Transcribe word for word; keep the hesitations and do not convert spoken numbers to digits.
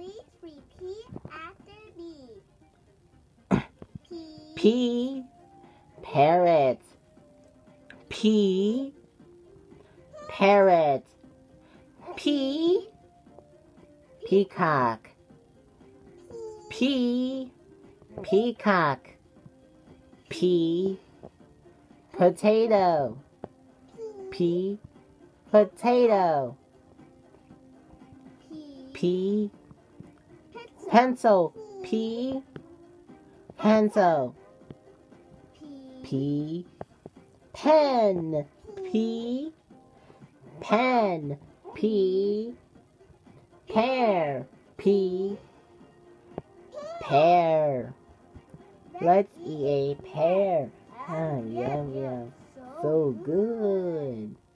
Please repeat after me. P. P. Parrot. P. Parrot. P. Peacock. P. Peacock. P. Potato. P. Potato. P. Pencil. P. Pencil. P. Pen. P. Pen. P. Pear. P. Pear. Let's eat a pear. Ah, yum, yum. So good.